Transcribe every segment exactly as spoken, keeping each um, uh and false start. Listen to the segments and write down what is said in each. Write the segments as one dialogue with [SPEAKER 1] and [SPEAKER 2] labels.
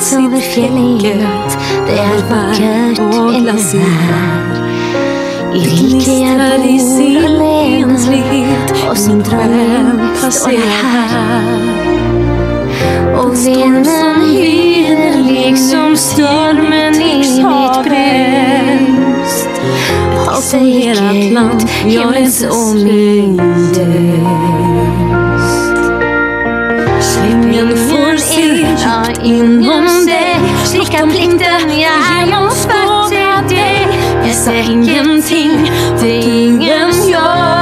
[SPEAKER 1] över fjället, det är vackert ännu här. I riket jag bor alena och min dröm passerar här. Och vinden hyr liksom stormen i mitt bröst. Och säkert himmelens och min döst. Svingen får stirra inom dig, slicka plikten jag genomspottar dig. Jag säger ingenting, det är ingen jag.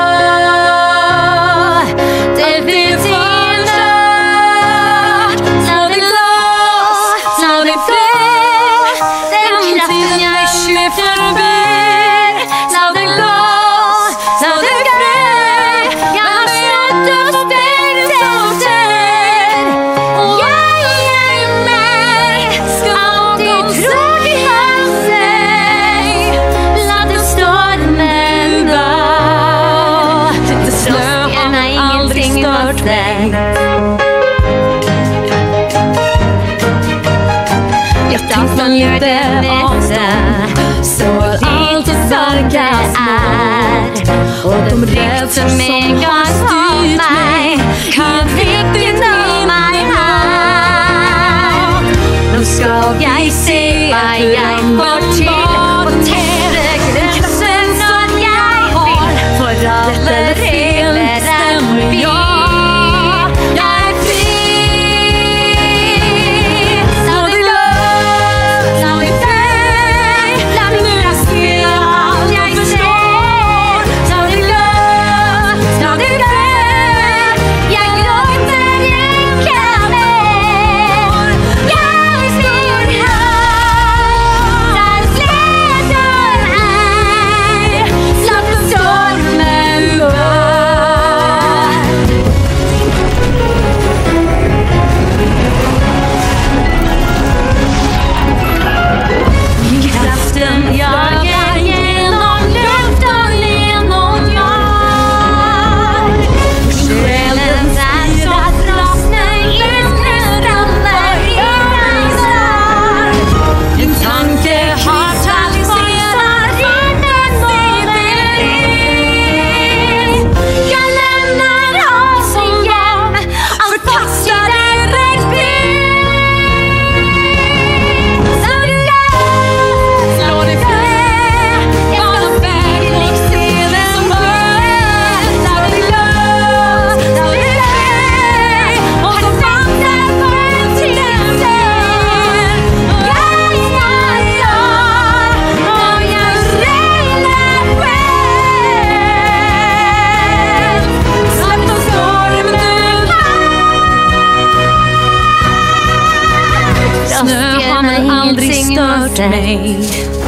[SPEAKER 1] Det blir fina, när det glas, när det fler. Den kraften jag köper ber, när det glas, när det fler. Jag har stött och ställt efter. Och jag är med, alltid trygg i sig. Låt det stormen gå. Det snö har aldrig stört dig. Jag tappar lite ofta, så allt det starka är. Och de rädsla som har styrt mig kan riktigt nå mig här. Nu ska jag se vad jag bort till och tära gränsen som jag har. För alla regler stämmer jag. Snö har aldrig stört mig.